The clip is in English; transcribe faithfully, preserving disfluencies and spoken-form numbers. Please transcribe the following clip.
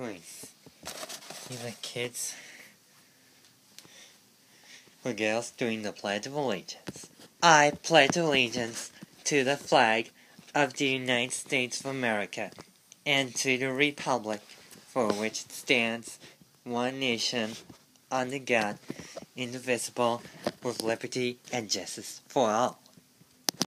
Please. Even kids or girls doing the Pledge of Allegiance. I pledge allegiance to the flag of the United States of America and to the republic for which it stands, one nation, under God, indivisible, with liberty and justice for all.